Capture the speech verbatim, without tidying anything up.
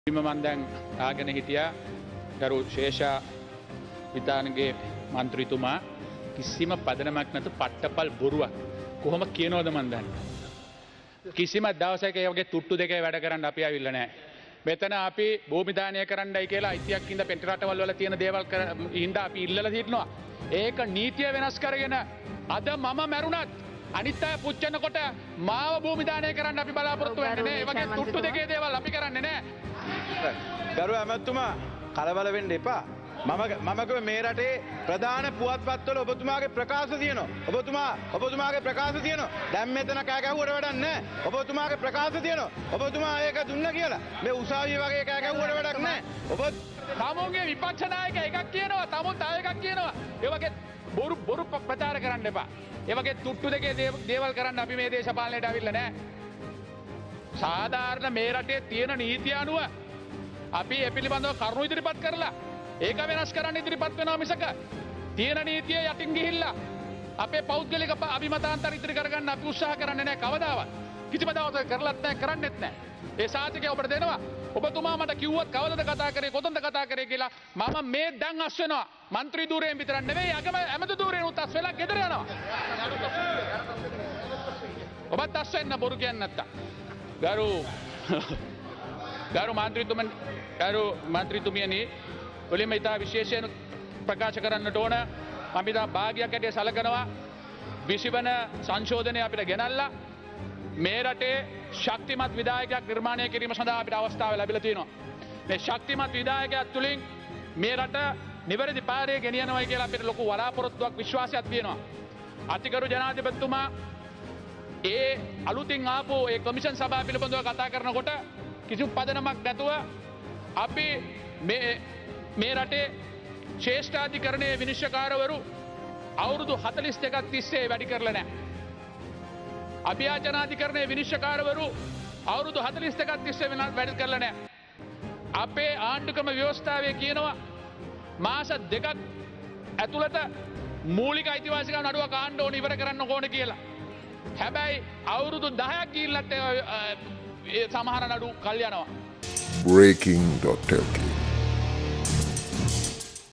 මම දැන් ආගෙන හිටියා ගරු ශේෂා විතානගේ මන්ත්‍රීතුමා කිසිම පදනමක් නැතු පට්ටපල් බොරුවක් කොහොම කියනවද මන් දන්නේ කිසිම දවසක ඒ වගේ තුට්ටු දෙකේ වැඩ කරන්න අපි ආවිල්ලා නැහැ මෙතන අපි භූමි දානය කරන්නයි කියලා අයිතියක් ඉඳ පෙන්ට රටවල් වල තියෙන දේවල් ඉඳ අපි ඉල්ලලා හිටනවා ඒක නීතිය වෙනස් කරගෙන අද මම මැරුණත් අනිත් අය පුච්චනකොට මාව භූමි දානය කරන්න අපි බලාපොරොත්තු වෙන්නේ නැහැ ඒ වගේ තුට්ටු දෙකේ දේවල් අපි කරන්නේ නැහැ ගරු ඇමතුමා කලබල වෙන්න එපා මම මමක මේ රටේ ප්‍රධාන පුවත්පත්වල ඔබතුමාගේ ප්‍රකාශ තියෙනවා ඔබතුමා ඔබතුමාගේ ප්‍රකාශ තියෙනවා දැන් මෙතන කෑ ගැහුවට වැඩක් නැහැ ඔබතුමාගේ ප්‍රකාශ තියෙනවා ඔබතුමා ඒක දුන්න කියලා මේ උසාවිය වගේ කෑ ගැහුවට වැඩක් නැහැ ඔබ තමුන්ගේ විපක්ෂ නායක එකක් කියනවා තමුන් තව එකක් කියනවා ඒ වගේ බොරු බොරු ප්‍රචාර කරන්න එපා ඒ වගේ තුට්ටු දෙකේ දේවල් කරන්න අපි මේ දේශපාලනයට අවිල්ල නැහැ සාධාරණ මේ රටේ තියෙන නීතිය අනුව අපි ඒ පිළිබඳව කරුණු ඉදිරිපත් කරලා ඒක වෙනස් කරන්න ඉදිරිපත් වෙනවා මිසක තියෙන නීතිය යටින් ගිහිල්ලා අපේ පෞද්ගලික අභිමතාන්තර ඉදිරි කරගන්න අපි උත්සාහ කරන්නේ නැහැ කවදාවත් කිසිම දවසක කරලත් නැහැ කරන්නෙත් නැහැ ඒ සාතිකය ඔබට දෙනවා ඔබතුමා මට කිව්වත් කවදද කතා කරේ කොතනද කතා කරේ කියලා මම මේ දැන් අස් වෙනවා മന്ത്രി ධූරයෙන් විතරක් නෙවෙයි අගම ඇමති ධූරයෙන් උත් අස් වෙලා ගෙදර යනවා ඔබත් අස් වෙන්න බොරු කියන්නේ නැත්තම් ගරු ගරු මන්ත්‍රීතුමන් ගරු මන්ත්‍රීතුමියනි ඔලිම ඉතා විශේෂයෙන් ප්‍රකාශ කරන්නට ඕන මම ඉතා භාගයක් ඇටිය සලකනවා විසිවන සංශෝධනය අපිට ගෙනල්ලා මේ රටේ ශක්තිමත් විධායකයක් නිර්මාණය කිරීම සඳහා අපිට අවස්ථාව ලැබිලා තියෙනවා මේ ශක්තිමත් විධායකයක් තුලින් මේ රට නිවැරදි පාරේ ගෙනියනවා කියලා අපිට ලොකු බලාපොරොත්තුවක් විශ්වාසයක් තියෙනවා අතිගරු ජනාධිපතිතුමා ඒ අලුතින් ආපු ඒ කොමිෂන් සභාව පිළිබඳව කතා කරනකොට කිසි පදනමක් නැතුව අපි මේ රටේ ශේෂ්ඨාධිකරණයේ විනිශ්චයකාරවරු අවුරුදු හතළිස් දෙකක් තිස්සේ වැඩි කරලා නැහැ. අභියාචනාධිකරණයේ විනිශ්චයකාරවරු අවුරුදු හතළිස් දෙකක් තිස්සේ වැඩි කරලා නැහැ. අපේ ආණ්ඩුක්‍රම ව්‍යවස්ථාවේ කියනවා මාස දෙකක් ඇතුළත මූලික අයිතිවාසිකම් නඩුවක් ආණ්ඩ ඕන ඉවර කරන්න ඕන කියලා. හැබැයි අවුරුදු දහයක් ගිහිල්ලත් සමහර නඩු කල් යනවා. breaking dot l k